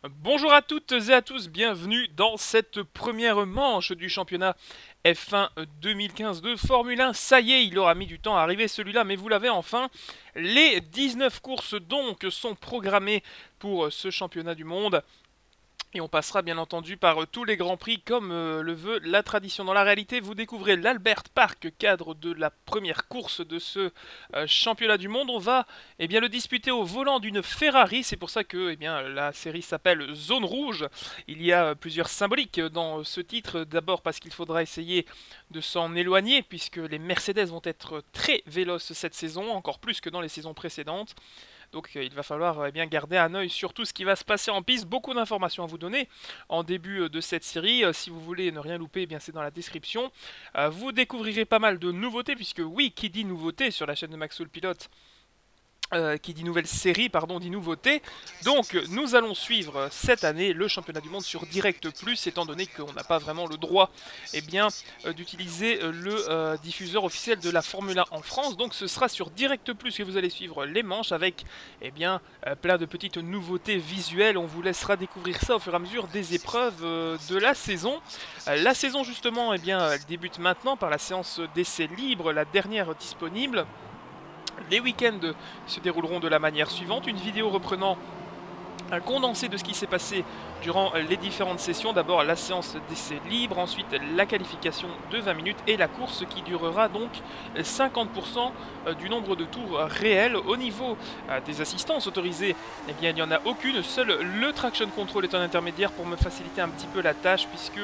Bonjour à toutes et à tous, bienvenue dans cette première manche du championnat F1 2015 de Formule 1. Ça y est, il aura mis du temps à arriver celui-là, mais vous l'avez enfin. Les 19 courses donc sont programmées pour ce championnat du monde. Et on passera bien entendu par tous les grands prix comme le veut la tradition. Dans la réalité, vous découvrez l'Albert Park, cadre de la première course de ce championnat du monde. On va le disputer au volant d'une Ferrari. C'est pour ça que la série s'appelle Zone Rouge. Il y a plusieurs symboliques dans ce titre. D'abord parce qu'il faudra essayer de s'en éloigner puisque les Mercedes vont être très véloces cette saison, encore plus que dans les saisons précédentes. Donc il va falloir garder un œil sur tout ce qui va se passer en piste. Beaucoup d'informations à vous donner en début de cette série. Si vous voulez ne rien louper, c'est dans la description. Vous découvrirez pas mal de nouveautés, puisque oui, qui dit nouveauté sur la chaîne de Maxwell Pilote, qui dit nouvelle série, pardon, dit nouveauté. Donc nous allons suivre cette année le championnat du monde sur Direct Plus, étant donné qu'on n'a pas vraiment le droit d'utiliser le diffuseur officiel de la Formule 1 en France. Donc ce sera sur Direct Plus que vous allez suivre les manches avec plein de petites nouveautés visuelles. On vous laissera découvrir ça au fur et à mesure des épreuves de la saison. La saison justement elle débute maintenant par la séance d'essai libre, la dernière disponible. Les week-ends se dérouleront de la manière suivante, une vidéo reprenant un condensé de ce qui s'est passé durant les différentes sessions. D'abord la séance d'essai libre, ensuite la qualification de 20 minutes et la course qui durera donc 50% du nombre de tours réels. Au niveau des assistances autorisées, il n'y en a aucune, seul le traction control est un intermédiaire pour me faciliter un petit peu la tâche, puisque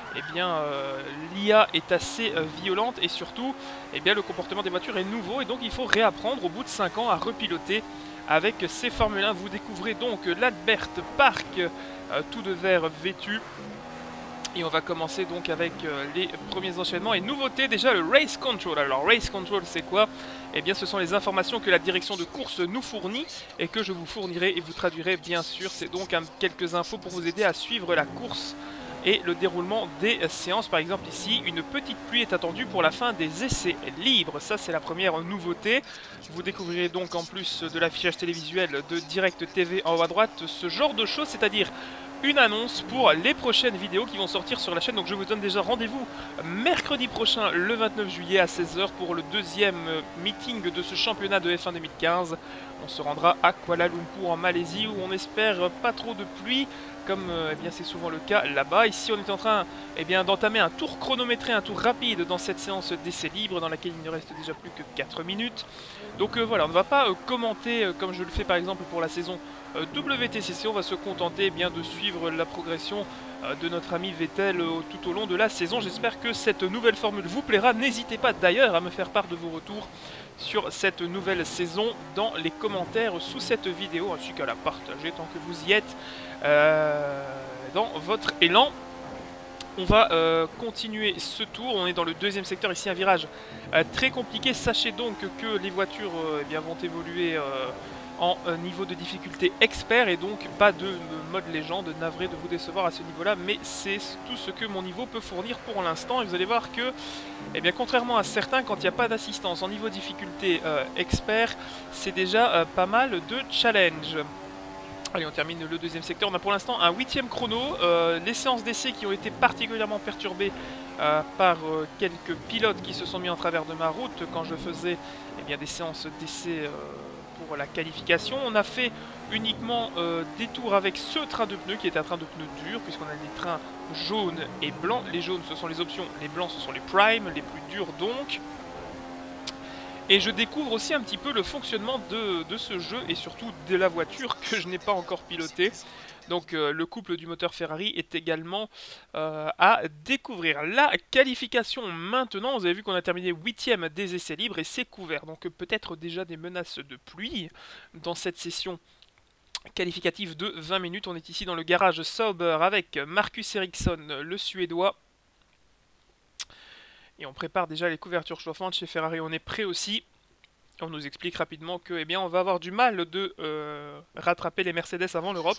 l'IA est assez violente et surtout le comportement des voitures est nouveau et donc il faut réapprendre au bout de 5 ans à repiloter avec ces Formule 1. Vous découvrez donc l'Albert Park tout de vert vêtu. Et on va commencer donc avec les premiers enchaînements et nouveautés. Déjà le Race Control. Alors Race Control c'est quoi? Ce sont les informations que la direction de course nous fournit et que je vous fournirai et vous traduirai bien sûr. C'est donc quelques infos pour vous aider à suivre la course et le déroulement des séances. Par exemple ici, une petite pluie est attendue pour la fin des essais libres. Ça c'est la première nouveauté. Vous découvrirez donc en plus de l'affichage télévisuel de Direct TV en haut à droite ce genre de choses, c'est-à-dire une annonce pour les prochaines vidéos qui vont sortir sur la chaîne. Donc je vous donne déjà rendez-vous mercredi prochain, le 29 juillet à 16 h pour le deuxième meeting de ce championnat de F1 2015. On se rendra à Kuala Lumpur en Malaisie où on espère pas trop de pluie, comme c'est souvent le cas là-bas. Ici on est en train d'entamer un tour chronométré, un tour rapide dans cette séance d'essai libre dans laquelle il ne reste déjà plus que 4 minutes. Donc voilà, on ne va pas commenter comme je le fais par exemple pour la saison WTCC. On va se contenter de suivre la progression de notre ami Vettel tout au long de la saison. J'espère que cette nouvelle formule vous plaira. N'hésitez pas d'ailleurs à me faire part de vos retours sur cette nouvelle saison dans les commentaires sous cette vidéo, ainsi qu'à la partager tant que vous y êtes dans votre élan. On va continuer ce tour. On est dans le deuxième secteur, ici un virage très compliqué. Sachez donc que les voitures vont évoluer en niveau de difficulté expert et donc pas de mode légende. Navré de vous décevoir à ce niveau là, mais c'est tout ce que mon niveau peut fournir pour l'instant. Et vous allez voir que contrairement à certains, quand il n'y a pas d'assistance en niveau difficulté expert, c'est déjà pas mal de challenge. Allez, on termine le deuxième secteur. On a pour l'instant un 8e chrono. Les séances d'essai qui ont été particulièrement perturbées par quelques pilotes qui se sont mis en travers de ma route quand je faisais des séances d'essai pour la qualification. On a fait uniquement des tours avec ce train de pneus qui est un train de pneus dur, puisqu'on a des trains jaunes et blancs. Les jaunes ce sont les options, les blancs ce sont les primes, les plus durs donc. Et je découvre aussi un petit peu le fonctionnement de ce jeu et surtout de la voiture que je n'ai pas encore pilotée. Donc le couple du moteur Ferrari est également à découvrir. La qualification maintenant, vous avez vu qu'on a terminé 8e des essais libres et c'est couvert. Donc peut-être déjà des menaces de pluie dans cette session qualificative de 20 minutes. On est ici dans le garage Sauber avec Marcus Ericsson, le Suédois. Et on prépare déjà les couvertures chauffantes chez Ferrari, on est prêt aussi. On nous explique rapidement que on va avoir du mal de rattraper les Mercedes avant l'Europe.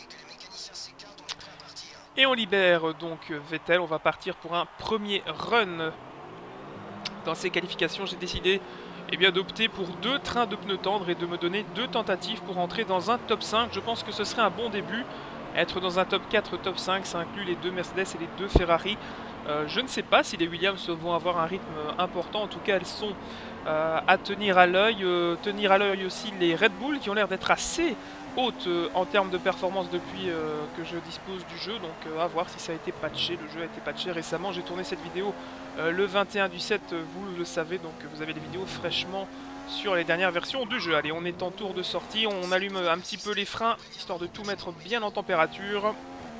Et on libère donc Vettel, on va partir pour un premier run. Dans ces qualifications, j'ai décidé d'opter pour 2 trains de pneus tendres et de me donner 2 tentatives pour entrer dans un top 5. Je pense que ce serait un bon début être dans un top 4, top 5, ça inclut les 2 Mercedes et les 2 Ferrari. Je ne sais pas si les Williams vont avoir un rythme important, en tout cas elles sont à tenir à l'œil. Tenir à l'œil aussi les Red Bull qui ont l'air d'être assez hautes en termes de performance depuis que je dispose du jeu, donc à voir si ça a été patché. Le jeu a été patché récemment, j'ai tourné cette vidéo le 21 du 7, vous le savez, donc vous avez les vidéos fraîchement sur les dernières versions du jeu. Allez, on est en tour de sortie, on allume un petit peu les freins, histoire de tout mettre bien en température.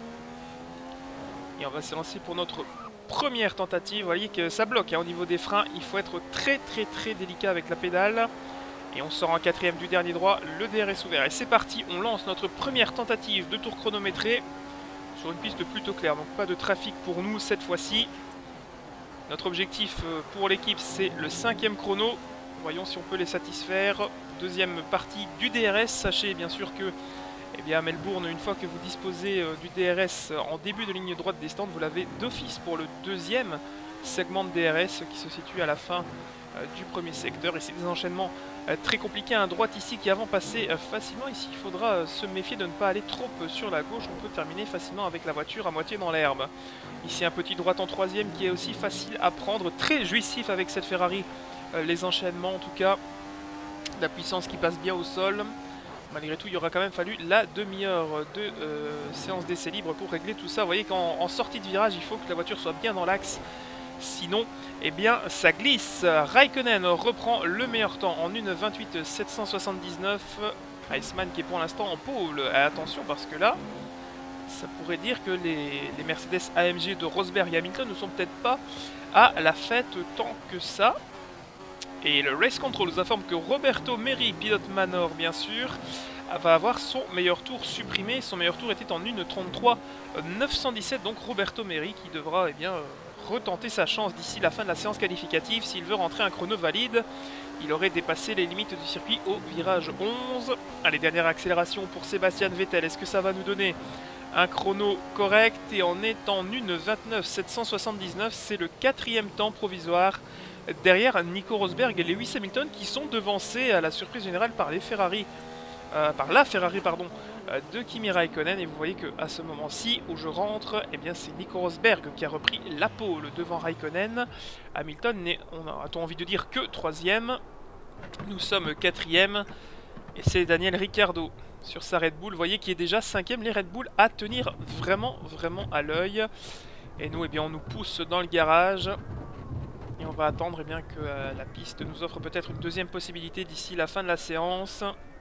Et on va se lancer pour notre première tentative. Vous voyez que ça bloque hein, au niveau des freins, il faut être très délicat avec la pédale. Et on sort en quatrième du dernier droit, le DRS ouvert. Et c'est parti, on lance notre première tentative de tour chronométré sur une piste plutôt claire, donc pas de trafic pour nous cette fois-ci. Notre objectif pour l'équipe, c'est le 5e chrono. Voyons si on peut les satisfaire. Deuxième partie du DRS. Sachez bien sûr que à Melbourne, une fois que vous disposez du DRS en début de ligne droite des stands, vous l'avez d'office pour le deuxième segment de DRS qui se situe à la fin du premier secteur. Et c'est des enchaînements très compliqués. Un droite ici qui avant passait facilement. Ici, il faudra se méfier de ne pas aller trop sur la gauche. On peut terminer facilement avec la voiture à moitié dans l'herbe. Ici, un petit droite en troisième qui est aussi facile à prendre. Très jouissif avec cette Ferrari. Les enchaînements, en tout cas, la puissance qui passe bien au sol. Malgré tout, il aura quand même fallu la demi-heure de séance d'essai libre pour régler tout ça. Vous voyez qu'en sortie de virage, il faut que la voiture soit bien dans l'axe. Sinon, eh bien, ça glisse. Raikkonen reprend le meilleur temps en 1:28.779. Iceman qui est pour l'instant en pôle. Attention parce que là, ça pourrait dire que les Mercedes AMG de Rosberg et Hamilton ne sont peut-être pas à la fête tant que ça. Et le Race Control nous informe que Roberto Merhi, pilote Manor bien sûr, va avoir son meilleur tour supprimé. Son meilleur tour était en 1:33.917, donc Roberto Merhi qui devra retenter sa chance d'ici la fin de la séance qualificative. S'il veut rentrer un chrono valide, il aurait dépassé les limites du circuit au virage 11. Allez, dernière accélération pour Sébastien Vettel. Est-ce que ça va nous donner un chrono correct? Et en étant 1:29.779, c'est le 4e temps provisoire derrière Nico Rosberg et Lewis Hamilton qui sont devancés à la surprise générale par la Ferrari de Kimi Raikkonen. Et vous voyez qu'à ce moment-ci où je rentre, eh bien c'est Nico Rosberg qui a repris la pole devant Raikkonen. Hamilton n'est, a-t-on envie de dire, que 3e. Nous sommes 4e et c'est Daniel Ricciardo sur sa Red Bull, vous voyez, qui est déjà 5e. Les Red Bull à tenir vraiment à l'œil. Et nous, eh bien, on nous pousse dans le garage. Et on va attendre que la piste nous offre peut-être une deuxième possibilité d'ici la fin de la séance.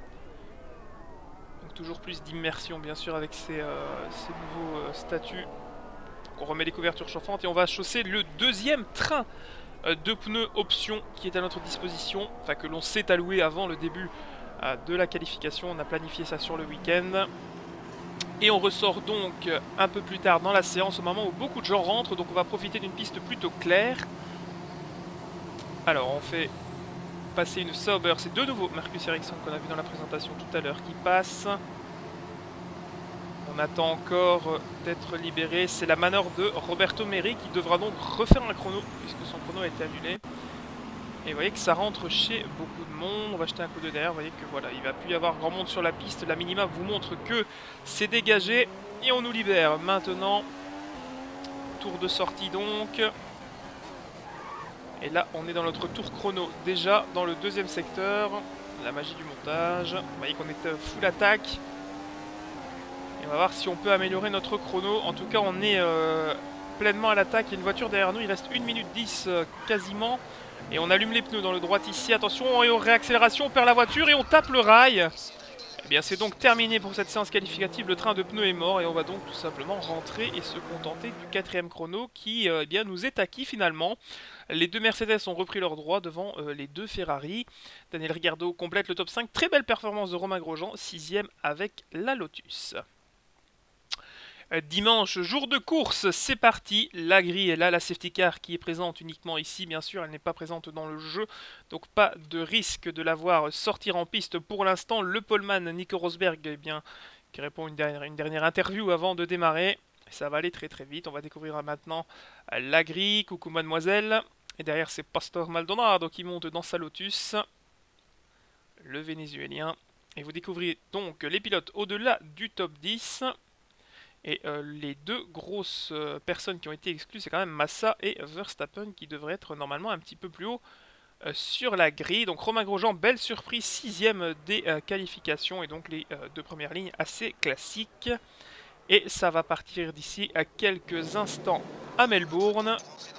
Donc toujours plus d'immersion bien sûr avec ces nouveaux statuts. On remet les couvertures chauffantes et on va chausser le deuxième train de pneus option qui est à notre disposition. Enfin que l'on s'est alloué avant le début de la qualification. On a planifié ça sur le week-end. Et on ressort donc un peu plus tard dans la séance au moment où beaucoup de gens rentrent. Donc on va profiter d'une piste plutôt claire. Alors on fait passer une Sauber, c'est de nouveau Marcus Ericsson qu'on a vu dans la présentation tout à l'heure qui passe. On attend encore d'être libéré, c'est la Manor de Roberto Merhi qui devra donc refaire un chrono puisque son chrono a été annulé. Et vous voyez que ça rentre chez beaucoup de monde, on va jeter un coup de derrière, vous voyez que voilà, il va plus y avoir grand monde sur la piste, la minima vous montre que c'est dégagé et on nous libère. Maintenant, tour de sortie donc. Et là, on est dans notre tour chrono, déjà dans le deuxième secteur. La magie du montage. Vous voyez qu'on est full attaque. Et on va voir si on peut améliorer notre chrono. En tout cas, on est pleinement à l'attaque. Il y a une voiture derrière nous. Il reste 1:10 quasiment. Et on allume les pneus dans le droit ici. Attention, et aux réaccélérations, on perd la voiture et on tape le rail. Eh bien, c'est donc terminé pour cette séance qualificative. Le train de pneus est mort et on va donc tout simplement rentrer et se contenter du 4e chrono qui nous est acquis finalement. Les 2 Mercedes ont repris leur droit devant les 2 Ferrari. Daniel Ricciardo complète le top 5. Très belle performance de Romain Grosjean, 6e avec la Lotus. Dimanche, jour de course, c'est parti. La grille est là, la safety car qui est présente uniquement ici, bien sûr, elle n'est pas présente dans le jeu, donc pas de risque de la voir sortir en piste pour l'instant. Le poleman Nico Rosberg, qui répond une dernière interview avant de démarrer. Ça va aller très vite, on va découvrir maintenant la grille. Coucou mademoiselle. Et derrière c'est Pastor Maldonado qui monte dans sa Lotus, le Vénézuélien. Et vous découvrez donc les pilotes au-delà du top 10. Et les deux grosses personnes qui ont été exclues, c'est quand même Massa et Verstappen qui devraient être normalement un petit peu plus haut sur la grille. Donc Romain Grosjean, belle surprise, 6ème des qualifications et donc les deux premières lignes assez classiques. Et ça va partir d'ici à quelques instants à Melbourne.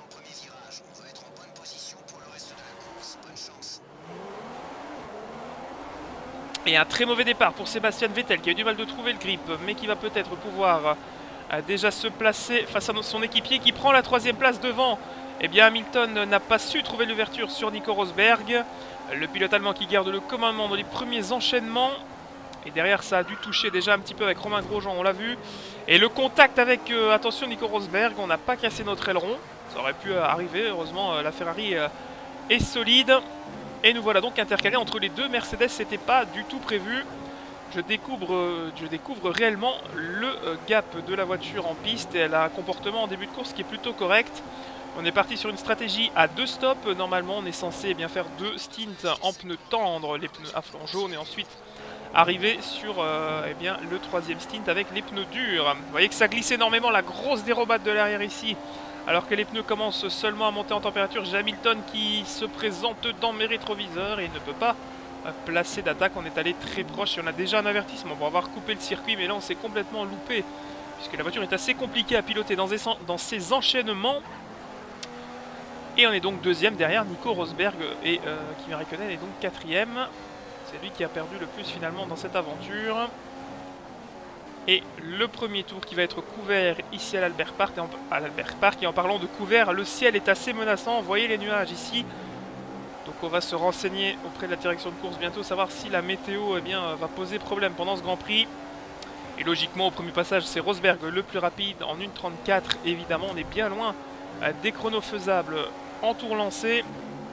Et un très mauvais départ pour Sébastien Vettel qui a eu du mal de trouver le grip, mais qui va peut-être pouvoir déjà se placer face à son équipier qui prend la 3ème place devant. Eh bien Hamilton n'a pas su trouver l'ouverture sur Nico Rosberg. Le pilote allemand qui garde le commandement dans les premiers enchaînements. Et derrière ça a dû toucher déjà un petit peu avec Romain Grosjean, on l'a vu. Et le contact avec, attention, Nico Rosberg, on n'a pas cassé notre aileron. Ça aurait pu arriver, heureusement la Ferrari est solide. Et nous voilà donc intercalés entre les deux Mercedes, c'était pas du tout prévu. Je découvre réellement le gap de la voiture en piste et elle a un comportement en début de course qui est plutôt correct. On est parti sur une stratégie à 2 stops. Normalement, on est censé bien faire 2 stints en pneus tendres, les pneus à flanc jaune, et ensuite arriver sur eh bien, le 3e stint avec les pneus durs. Vous voyez que ça glisse énormément, la grosse dérobade de l'arrière ici. Alors que les pneus commencent seulement à monter en température, j'ai Hamilton qui se présente dans mes rétroviseurs et ne peut pas placer d'attaque. On est allé très proche et on a déjà un avertissement pour avoir coupé le circuit, mais là on s'est complètement loupé puisque la voiture est assez compliquée à piloter dans ses enchaînements. Et on est donc 2e derrière Nico Rosberg et Kimi Räikkönen est donc 4e. C'est lui qui a perdu le plus finalement dans cette aventure. Et le premier tour qui va être couvert ici à l'Albert Park. Et en parlant de couvert, le ciel est assez menaçant. Vous voyez les nuages ici. Donc on va se renseigner auprès de la direction de course bientôt, savoir si la météo eh bien, va poser problème pendant ce Grand Prix. Et logiquement, au premier passage, c'est Rosberg le plus rapide en 1,34. Évidemment, on est bien loin des chronos faisables en tour lancé. Et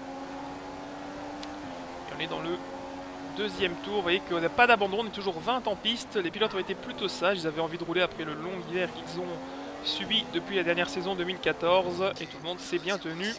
on est dans le 2e tour. Vous voyez qu'on n'a pas d'abandon, on est toujours 20 en piste. Les pilotes ont été plutôt sages, ils avaient envie de rouler après le long hiver qu'ils ont subi depuis la dernière saison 2014. Et tout le monde s'est bien tenu.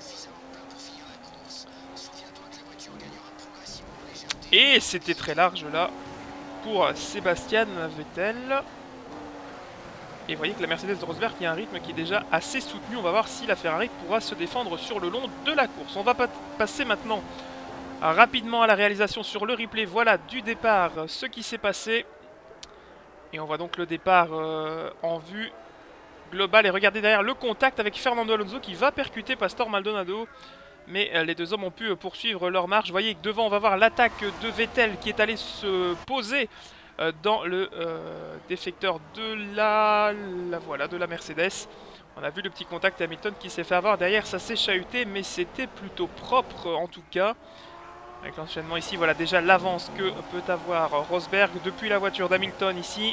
Et c'était très large là pour Sébastien Vettel. Et vous voyez que la Mercedes de Rosberg qui a un rythme qui est déjà assez soutenu. On va voir si la Ferrari pourra se défendre sur le long de la course. On va passer maintenant rapidement à la réalisation sur le replay. Voilà du départ ce qui s'est passé. Et on voit donc le départ en vue globale. Et regardez derrière le contact avec Fernando Alonso qui va percuter Pastor Maldonado. Mais les deux hommes ont pu poursuivre leur marche. Vous voyez que devant on va voir l'attaque de Vettel qui est allé se poser dans le défecteur de la Mercedes. On a vu le petit contact Hamilton qui s'est fait avoir. Derrière ça s'est chahuté mais c'était plutôt propre en tout cas. Avec l'enchaînement ici, voilà déjà l'avance que peut avoir Rosberg depuis la voiture d'Hamilton ici.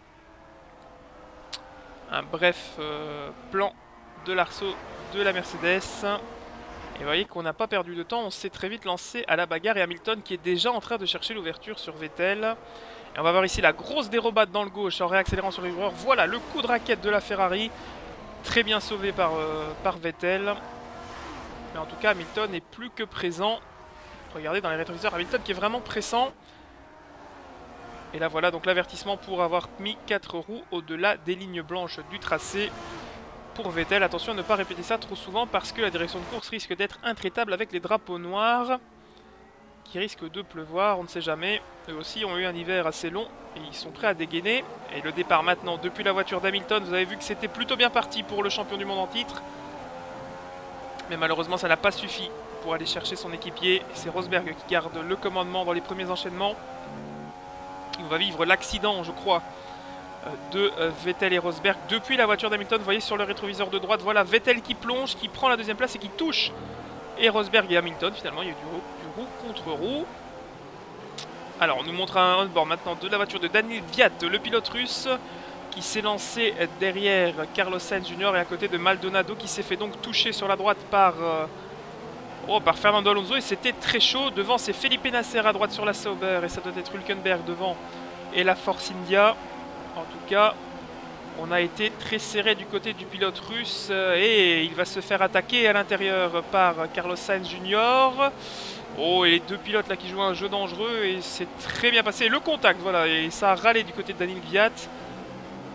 Un bref plan de l'arceau de la Mercedes. Et vous voyez qu'on n'a pas perdu de temps, on s'est très vite lancé à la bagarre. Et Hamilton qui est déjà en train de chercher l'ouverture sur Vettel. Et on va voir ici la grosse dérobade dans le gauche en réaccélérant sur les joueurs. Voilà le coup de raquette de la Ferrari. Très bien sauvé par Vettel. Mais en tout cas Hamilton est plus que présent. Regardez dans les rétroviseurs, Hamilton qui est vraiment pressant. Et là voilà donc l'avertissement pour avoir mis 4 roues au-delà des lignes blanches du tracé. Pour Vettel, attention à ne pas répéter ça trop souvent parce que la direction de course risque d'être intraitable avec les drapeaux noirs. Qui risquent de pleuvoir, on ne sait jamais. Eux aussi ont eu un hiver assez long et ils sont prêts à dégainer. Et le départ maintenant depuis la voiture d'Hamilton, vous avez vu que c'était plutôt bien parti pour le champion du monde en titre. Mais malheureusement ça n'a pas suffi pour aller chercher son équipier. C'est Rosberg qui garde le commandement dans les premiers enchaînements. On va vivre l'accident, je crois, de Vettel et Rosberg depuis la voiture d'Hamilton. Vous voyez sur le rétroviseur de droite, voilà Vettel qui plonge, qui prend la 2e place et qui touche. Et Rosberg et Hamilton, finalement, il y a eu du roue contre roue. Alors, on nous montre un on-board maintenant de la voiture de Daniil Kvyat, le pilote russe, qui s'est lancé derrière Carlos Sainz Jr. et à côté de Maldonado, qui s'est fait donc toucher sur la droite par Fernando Alonso. Et c'était très chaud. Devant, c'est Felipe Nasser à droite sur la Sauber. Et ça doit être Hülkenberg devant. Et la Force India. En tout cas, on a été très serré du côté du pilote russe. Et il va se faire attaquer à l'intérieur par Carlos Sainz Jr. Oh, et les deux pilotes là qui jouent un jeu dangereux. Et c'est très bien passé. Le contact, voilà. Et ça a râlé du côté de Daniil Kvyat.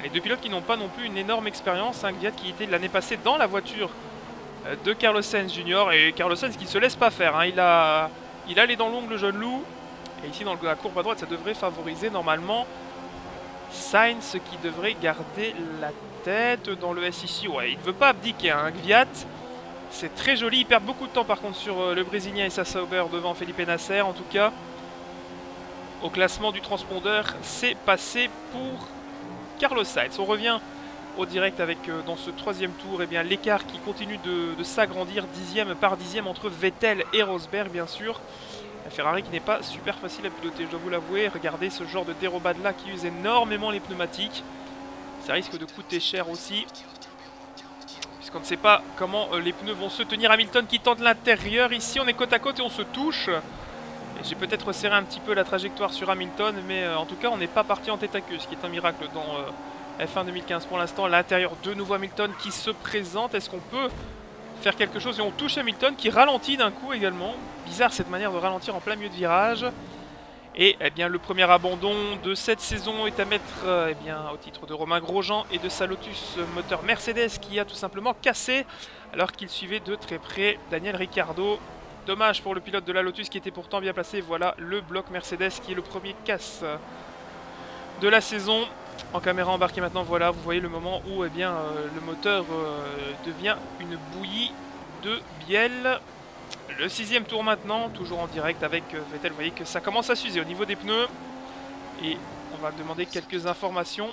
Et deux pilotes qui n'ont pas non plus une énorme expérience. Hein, Kvyat qui était l'année passée dans la voiture de Carlos Sainz Jr. Et Carlos Sainz qui ne se laisse pas faire. Hein, il a les dents longues, le jeune loup. Et ici dans la courbe à droite, ça devrait favoriser normalement Sainz qui devrait garder la tête dans le S ici. Ouais, il ne veut pas abdiquer, hein, Kvyat. C'est très joli. Il perd beaucoup de temps par contre sur le Brésilien et sa Sauber devant Felipe Nasser. En tout cas, au classement du transpondeur, c'est passé pour Carlos Sainz. On revient au direct avec dans ce troisième tour eh bien l'écart qui continue de s'agrandir dixième par dixième entre Vettel et Rosberg bien sûr. La Ferrari qui n'est pas super facile à piloter, je dois vous l'avouer. Regardez ce genre de dérobade là qui use énormément les pneumatiques. Ça risque de coûter cher aussi, puisqu'on ne sait pas comment les pneus vont se tenir. Hamilton qui tente l'intérieur, ici on est côte à côte et on se touche. J'ai peut-être resserré un petit peu la trajectoire sur Hamilton, mais en tout cas on n'est pas parti en tête à queue, ce qui est un miracle dans F1 2015 pour l'instant. À l'intérieur, de nouveau Hamilton qui se présente. Est-ce qu'on peut faire quelque chose? Et on touche Hamilton qui ralentit d'un coup également. Bizarre cette manière de ralentir en plein milieu de virage. Et eh bien, le premier abandon de cette saison est à mettre eh bien, au titre de Romain Grosjean et de sa Lotus moteur Mercedes qui a tout simplement cassé alors qu'il suivait de très près Daniel Ricciardo. Dommage pour le pilote de la Lotus qui était pourtant bien placé. Voilà le bloc Mercedes qui est le premier casse de la saison. En caméra embarquée maintenant, voilà, vous voyez le moment où eh bien, le moteur devient une bouillie de bielle. Le sixième tour maintenant, toujours en direct avec Vettel. Vous voyez que ça commence à s'user au niveau des pneus. Et on va demander quelques informations.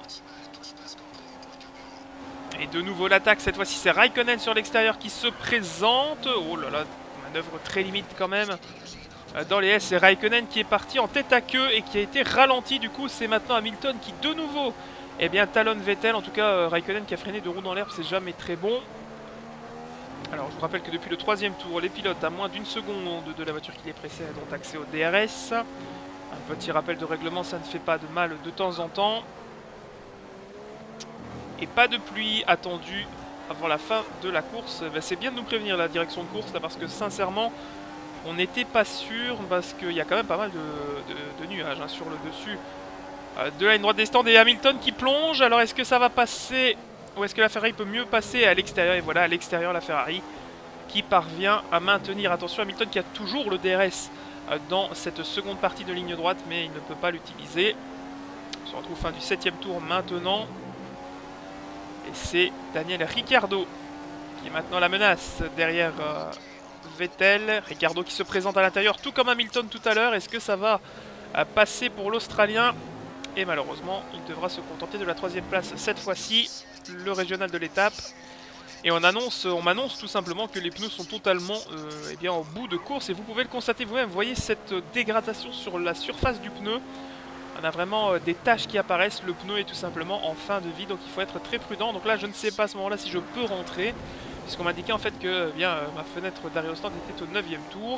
Et de nouveau l'attaque, cette fois-ci c'est Raikkonen sur l'extérieur qui se présente. Oh là là, manœuvre très limite quand même. Dans les S, c'est Raikkonen qui est parti en tête à queue et qui a été ralenti. Du coup, c'est maintenant Hamilton qui de nouveau eh bien, talonne Vettel. En tout cas, Raikkonen qui a freiné de roues dans l'herbe, c'est jamais très bon. Alors, je vous rappelle que depuis le troisième tour, les pilotes à moins d'une seconde de la voiture qui les précède ont accès au DRS. Un petit rappel de règlement, ça ne fait pas de mal de temps en temps. Et pas de pluie attendue avant la fin de la course. Ben, c'est bien de nous prévenir la direction de course là, parce que sincèrement, on n'était pas sûr parce qu'il y a quand même pas mal de nuages hein, sur le dessus de la ligne droite des stands. Et Hamilton qui plonge. Alors est-ce que ça va passer ou est-ce que la Ferrari peut mieux passer à l'extérieur? Et voilà, à l'extérieur la Ferrari qui parvient à maintenir. Attention, Hamilton qui a toujours le DRS dans cette seconde partie de ligne droite, mais il ne peut pas l'utiliser. On se retrouve fin du 7e tour maintenant. Et c'est Daniel Ricciardo qui est maintenant la menace derrière Vettel. Ricciardo qui se présente à l'intérieur, tout comme Hamilton tout à l'heure. Est-ce que ça va passer pour l'Australien? Et malheureusement, il devra se contenter de la 3e place cette fois-ci, le régional de l'étape. Et on m'annonce tout simplement que les pneus sont totalement eh bien, au bout de course. Et vous pouvez le constater vous-même, vous voyez cette dégradation sur la surface du pneu. On a vraiment des taches qui apparaissent, le pneu est tout simplement en fin de vie, donc il faut être très prudent. Donc là, je ne sais pas à ce moment-là si je peux rentrer, puisqu'on m'a indiqué en fait que eh bien, ma fenêtre d'aérostand était au 9e tour.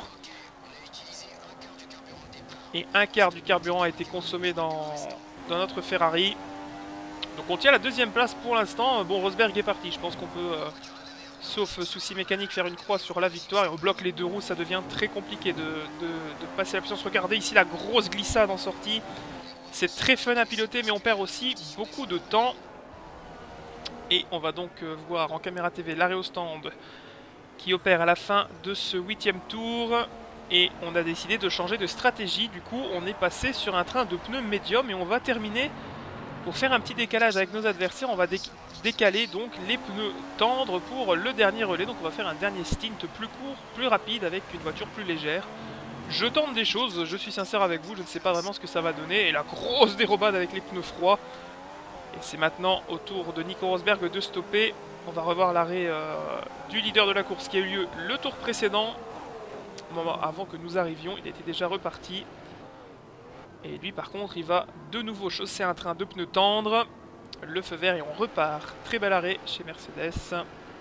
Et un quart du carburant a été consommé dans notre Ferrari. Donc on tient la 2e place pour l'instant. Bon, Rosberg est parti, je pense qu'on peut, sauf souci mécanique, faire une croix sur la victoire. Et on bloque les 2 roues, ça devient très compliqué de passer la puissance. Regardez ici la grosse glissade en sortie. C'est très fun à piloter, mais on perd aussi beaucoup de temps. Et on va donc voir en caméra TV l'aérostand qui opère à la fin de ce 8e tour. Et on a décidé de changer de stratégie. Du coup, on est passé sur un train de pneus médium et on va terminer pour faire un petit décalage avec nos adversaires. On va décaler donc les pneus tendres pour le dernier relais. Donc on va faire un dernier stint plus court, plus rapide avec une voiture plus légère. Je tente des choses, je suis sincère avec vous, je ne sais pas vraiment ce que ça va donner. Et la grosse dérobade avec les pneus froids. Et c'est maintenant au tour de Nico Rosberg de stopper. On va revoir l'arrêt du leader de la course qui a eu lieu le tour précédent. Avant que nous arrivions, il était déjà reparti. Et lui par contre, il va de nouveau chausser un train de pneus tendres. Le feu vert et on repart. Très bel arrêt chez Mercedes.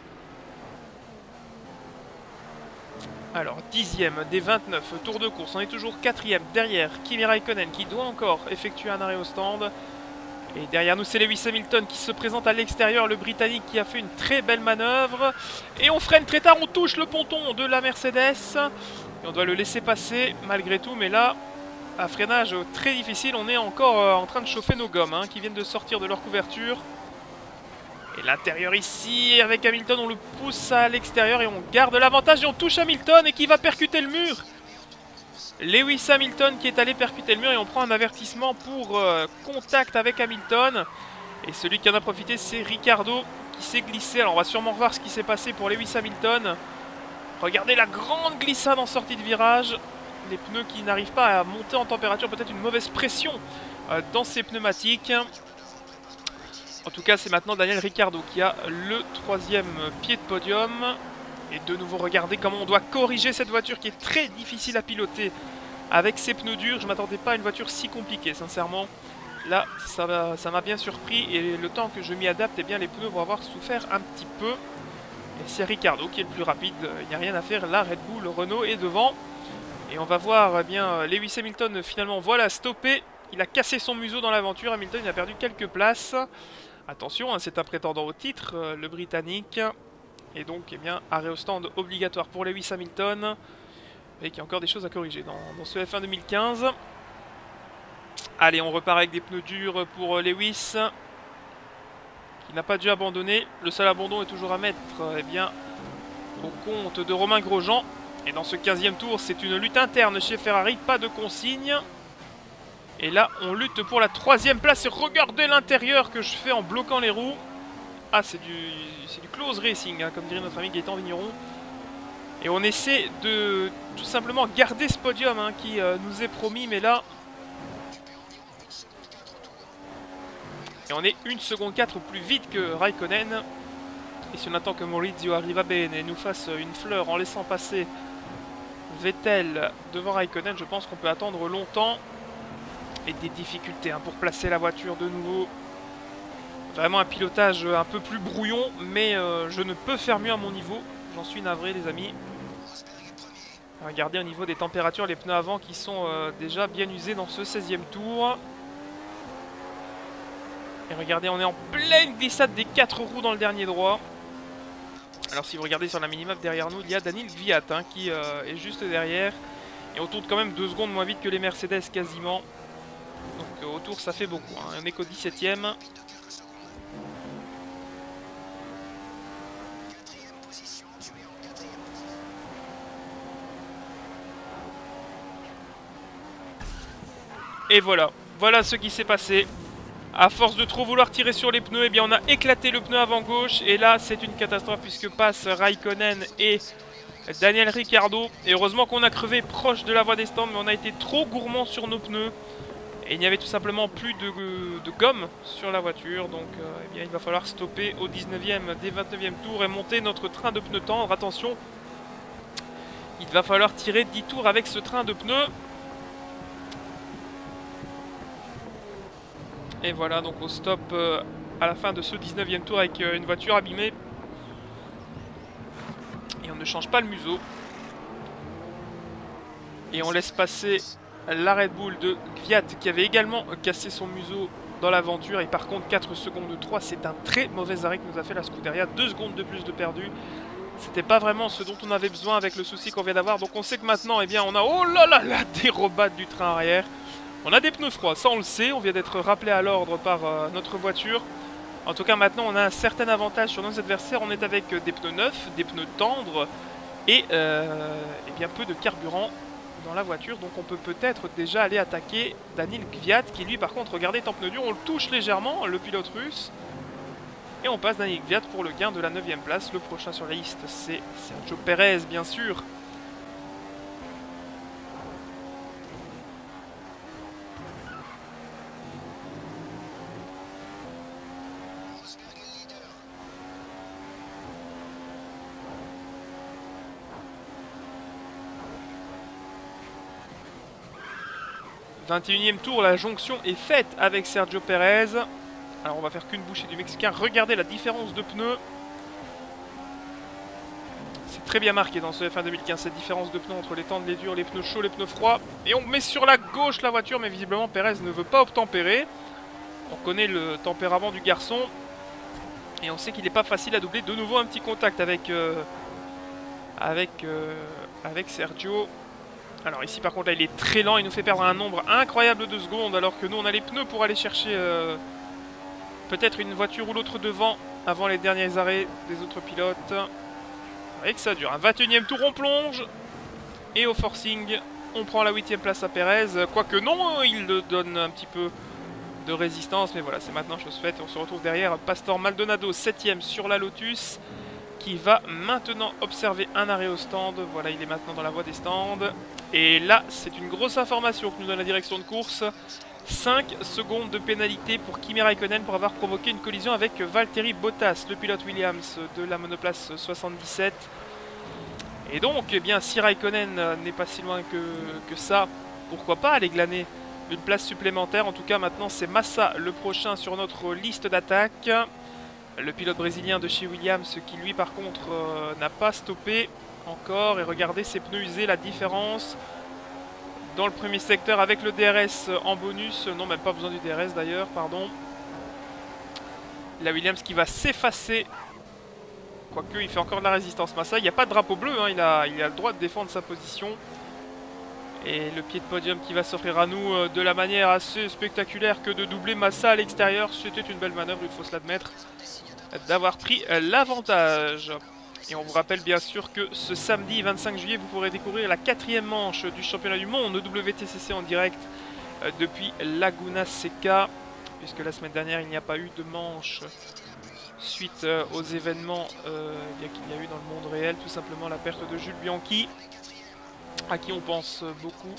Alors, 10e des 29 tours de course. On est toujours 4e derrière Kimi Raikkonen qui doit encore effectuer un arrêt au stand. Et derrière nous, c'est Lewis Hamilton qui se présente à l'extérieur. Le Britannique qui a fait une très belle manœuvre. Et on freine très tard, on touche le ponton de la Mercedes. Et on doit le laisser passer malgré tout. Mais là, à freinage très difficile, on est encore en train de chauffer nos gommes hein, qui viennent de sortir de leur couverture. Et l'intérieur ici, avec Hamilton, on le pousse à l'extérieur et on garde l'avantage et on touche Hamilton et qui va percuter le mur. Lewis Hamilton qui est allé percuter le mur et on prend un avertissement pour contact avec Hamilton. Et celui qui en a profité, c'est Ricciardo qui s'est glissé. Alors on va sûrement revoir ce qui s'est passé pour Lewis Hamilton. Regardez la grande glissade en sortie de virage. Les pneus qui n'arrivent pas à monter en température, peut-être une mauvaise pression dans ces pneumatiques. En tout cas, c'est maintenant Daniel Ricciardo qui a le 3e pied de podium. Et de nouveau, regardez comment on doit corriger cette voiture qui est très difficile à piloter avec ses pneus durs. Je ne m'attendais pas à une voiture si compliquée, sincèrement. Là, ça m'a bien surpris et le temps que je m'y adapte, eh bien, les pneus vont avoir souffert un petit peu. Et c'est Ricciardo qui est le plus rapide, il n'y a rien à faire. Là, Red Bull, Renault est devant. Et on va voir, eh bien, Lewis Hamilton finalement, voilà, stoppé. Il a cassé son museau dans l'aventure. Hamilton, il a perdu quelques places. Attention, hein, c'est un prétendant au titre, le Britannique. Et donc, eh bien, arrêt au stand obligatoire pour Lewis Hamilton. Et qu'il y a encore des choses à corriger dans ce F1 2015. Allez, on repart avec des pneus durs pour Lewis. Qui n'a pas dû abandonner. Le seul abandon est toujours à mettre, eh bien, au compte de Romain Grosjean. Et dans ce 15e tour, c'est une lutte interne chez Ferrari, pas de consigne. Et là, on lutte pour la 3e place. Et regardez l'intérieur que je fais en bloquant les roues. Ah, c'est du close racing, hein, comme dirait notre ami Gaëtan Vigneron. Et on essaie de tout simplement garder ce podium hein, qui nous est promis. Mais là... Et on est 1 seconde 4 plus vite que Raikkonen. Et si on attend que Maurizio Arrivabene nous fasse une fleur en laissant passer Vettel devant Raikkonen, je pense qu'on peut attendre longtemps. Et des difficultés hein, pour placer la voiture de nouveau. Vraiment un pilotage un peu plus brouillon, mais je ne peux faire mieux à mon niveau. J'en suis navré les amis. Regardez au niveau des températures, les pneus avant qui sont déjà bien usés dans ce 16e tour. Et regardez, on est en pleine glissade des 4 roues dans le dernier droit. Alors si vous regardez sur la minimap derrière nous, il y a Daniil Kvyat hein, qui est juste derrière. Et on tourne quand même 2 secondes moins vite que les Mercedes quasiment. Donc autour ça fait beaucoup, hein. On n'est qu'au 17e. Et voilà, voilà ce qui s'est passé. À force de trop vouloir tirer sur les pneus, eh bien on a éclaté le pneu avant gauche. Et là c'est une catastrophe puisque passent Raikkonen et Daniel Ricciardo. Et heureusement qu'on a crevé proche de la voie des stands, mais on a été trop gourmand sur nos pneus. Et il n'y avait tout simplement plus de gomme sur la voiture. Donc eh bien, il va falloir stopper au 19e des 29e tours et monter notre train de pneus tendres. Attention, il va falloir tirer 10 tours avec ce train de pneus. Et voilà, donc au stop à la fin de ce 19e tour avec une voiture abîmée. Et on ne change pas le museau. Et on laisse passer la Red Bull de Kvyat qui avait également cassé son museau dans l'aventure. Et par contre 4 secondes 3, c'est un très mauvais arrêt que nous a fait la Scuderia. 2 secondes de plus de perdu. C'était pas vraiment ce dont on avait besoin avec le souci qu'on vient d'avoir. Donc on sait que maintenant, eh bien, on a... Oh là là, la dérobade du train arrière. On a des pneus froids, ça on le sait, on vient d'être rappelé à l'ordre par notre voiture. En tout cas maintenant on a un certain avantage sur nos adversaires, on est avec des pneus neufs, des pneus tendres et bien peu de carburant dans la voiture. Donc on peut peut-être déjà aller attaquer Daniil Kvyat qui lui par contre, regardez, est en pneu dur, on le touche légèrement, le pilote russe. Et on passe Daniil Kvyat pour le gain de la 9e place. Le prochain sur la liste c'est Sergio Pérez bien sûr. « 21e tour, la jonction est faite avec Sergio Pérez. » Alors on va faire qu'une bouchée du Mexicain. Regardez la différence de pneus. C'est très bien marqué dans ce F1 2015, cette différence de pneus entre les tendres, les durs, les pneus chauds, les pneus froids. Et on met sur la gauche la voiture, mais visiblement Pérez ne veut pas obtempérer. On connaît le tempérament du garçon. Et on sait qu'il n'est pas facile à doubler. De nouveau un petit contact avec Sergio. Alors ici par contre là il est très lent, il nous fait perdre un nombre incroyable de secondes alors que nous on a les pneus pour aller chercher peut-être une voiture ou l'autre devant avant les derniers arrêts des autres pilotes. Vous voyez que ça dure. Un 21e tour, on plonge. Et au forcing, on prend la 8e place à Pérez. Quoique non, il donne un petit peu de résistance. Mais voilà, c'est maintenant chose faite. On se retrouve derrière Pastor Maldonado, 7e sur la Lotus, qui va maintenant observer un arrêt au stand. Voilà, il est maintenant dans la voie des stands. Et là, c'est une grosse information que nous donne la direction de course. 5 secondes de pénalité pour Kimi Raikkonen pour avoir provoqué une collision avec Valtteri Bottas, le pilote Williams de la monoplace 77. Et donc, eh bien, si Raikkonen n'est pas si loin que ça, pourquoi pas aller glaner une place supplémentaire. En tout cas, maintenant, c'est Massa le prochain sur notre liste d'attaque. Le pilote brésilien de chez Williams qui, lui, par contre, n'a pas stoppé encore. Et regardez ses pneus usés, la différence dans le premier secteur avec le DRS en bonus. Non, même pas besoin du DRS d'ailleurs, pardon. La Williams qui va s'effacer. Quoique, il fait encore de la résistance. Massa, il n'y a pas de drapeau bleu, hein. Il a le droit de défendre sa position. Et le pied de podium qui va s'offrir à nous de la manière assez spectaculaire que de doubler Massa à l'extérieur. C'était une belle manœuvre, il faut se l'admettre, d'avoir pris l'avantage. Et on vous rappelle bien sûr que ce samedi 25 juillet, vous pourrez découvrir la 4e manche du championnat du monde WTCC en direct depuis Laguna Seca, puisque la semaine dernière, il n'y a pas eu de manche suite aux événements qu'il y a eu dans le monde réel. Tout simplement la perte de Jules Bianchi, à qui on pense beaucoup.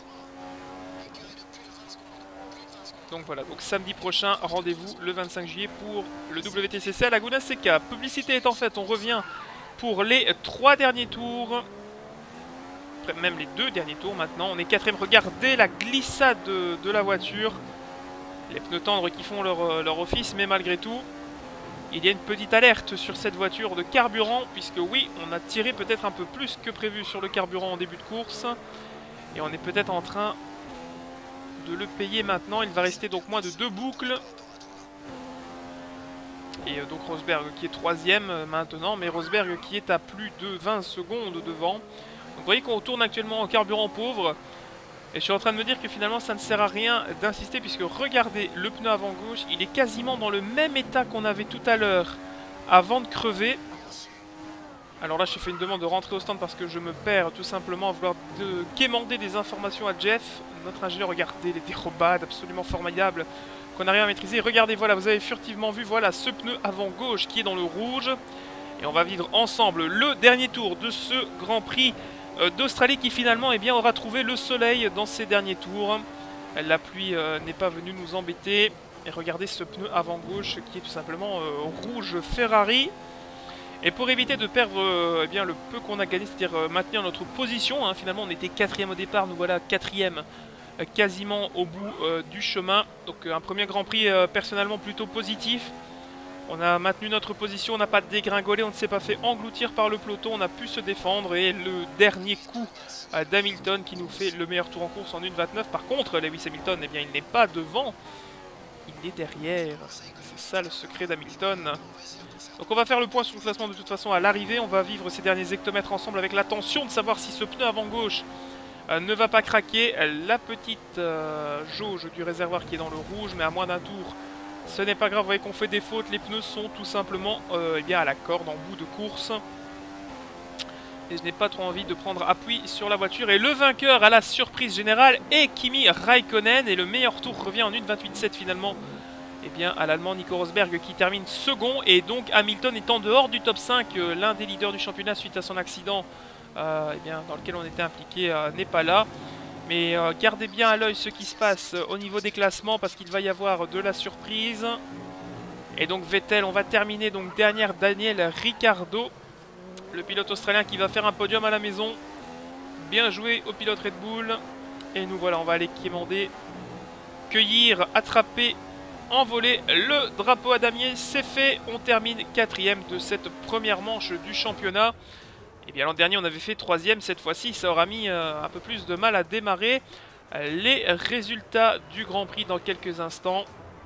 Donc voilà, donc samedi prochain, rendez-vous le 25 juillet pour le WTCC à Laguna Seca. Publicité étant faite, on revient pour les 3 derniers tours, même les 2 derniers tours maintenant. On est 4e, regardez la glissade de la voiture. Les pneus tendres qui font leur office, mais malgré tout, il y a une petite alerte sur cette voiture de carburant, puisque oui, on a tiré peut-être un peu plus que prévu sur le carburant en début de course. Et on est peut-être en train de le payer maintenant. Il va rester donc moins de 2 boucles. Et donc Rosberg qui est 3e maintenant, mais Rosberg qui est à plus de 20 secondes devant. Donc vous voyez qu'on tourne actuellement en carburant pauvre. Et je suis en train de me dire que finalement ça ne sert à rien d'insister, puisque regardez le pneu avant gauche, il est quasiment dans le même état qu'on avait tout à l'heure avant de crever. Alors là j'ai fait une demande de rentrer au stand parce que je me perds tout simplement à vouloir quémander des informations à Jeff, notre ingénieur. Regardez les dérobades absolument formidables qu'on arrive à maîtriser. Regardez, voilà, vous avez furtivement vu, voilà ce pneu avant gauche qui est dans le rouge. Et on va vivre ensemble le dernier tour de ce Grand Prix d'Australie qui finalement aura trouvé le soleil dans ces derniers tours. La pluie n'est pas venue nous embêter. Et regardez ce pneu avant gauche qui est tout simplement rouge Ferrari. Et pour éviter de perdre le peu qu'on a gagné, c'est-à-dire maintenir notre position, hein, finalement on était 4e au départ, nous voilà 4e quasiment au bout du chemin. Donc un premier Grand Prix personnellement plutôt positif. On a maintenu notre position, on n'a pas dégringolé, on ne s'est pas fait engloutir par le peloton, on a pu se défendre. Et le dernier coup d'Hamilton qui nous fait le meilleur tour en course en 1,29. Par contre, Lewis Hamilton, eh bien, il n'est pas devant, il est derrière. C'est ça le secret d'Hamilton. Donc on va faire le point sur le classement de toute façon à l'arrivée. On va vivre ces derniers hectomètres ensemble avec l'attention de savoir si ce pneu avant gauche ne va pas craquer. La petite jauge du réservoir qui est dans le rouge, mais à moins d'un tour, ce n'est pas grave. Vous voyez qu'on fait des fautes, les pneus sont tout simplement à la corde en bout de course. Et je n'ai pas trop envie de prendre appui sur la voiture. Et le vainqueur à la surprise générale est Kimi Raikkonen. Et le meilleur tour revient en 1,28,7 finalement à l'Allemand Nico Rosberg qui termine second. Et donc Hamilton est en dehors du top 5. L'un des leaders du championnat suite à son accident dans lequel on était impliqué n'est pas là. Mais gardez bien à l'œil ce qui se passe au niveau des classements, parce qu'il va y avoir de la surprise. Et donc Vettel, on va terminer donc derrière Daniel Ricciardo, le pilote australien qui va faire un podium à la maison. Bien joué au pilote Red Bull. Et nous voilà, on va aller quémander, cueillir, attraper, envoler le drapeau à damier. C'est fait, on termine 4e de cette première manche du championnat. Et bien l'an dernier on avait fait 3e, cette fois-ci ça aura mis un peu plus de mal à démarrer. Les résultats du Grand Prix dans quelques instants.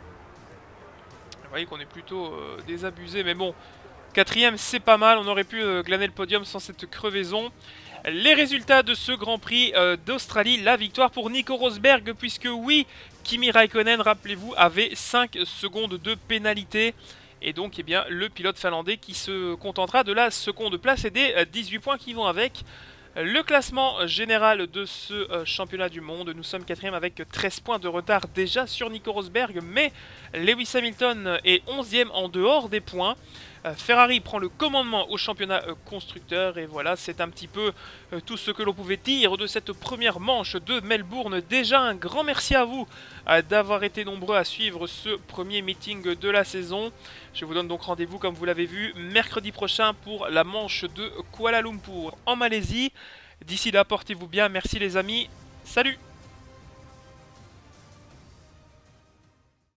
Vous voyez qu'on est plutôt désabusé, mais bon, 4e c'est pas mal, on aurait pu glaner le podium sans cette crevaison. Les résultats de ce Grand Prix d'Australie, la victoire pour Nico Rosberg, puisque oui, Kimi Raikkonen, rappelez-vous, avait 5 secondes de pénalité. Et donc eh bien, le pilote finlandais qui se contentera de la seconde place et des 18 points qui vont avec. Le classement général de ce championnat du monde, nous sommes 4e avec 13 points de retard déjà sur Nico Rosberg, mais Lewis Hamilton est 11e en dehors des points. Ferrari prend le commandement au championnat constructeur et voilà, c'est un petit peu tout ce que l'on pouvait dire de cette première manche de Melbourne. Déjà un grand merci à vous d'avoir été nombreux à suivre ce premier meeting de la saison. Je vous donne donc rendez-vous, comme vous l'avez vu, mercredi prochain pour la manche de Kuala Lumpur en Malaisie. D'ici là, portez-vous bien, merci les amis, salut!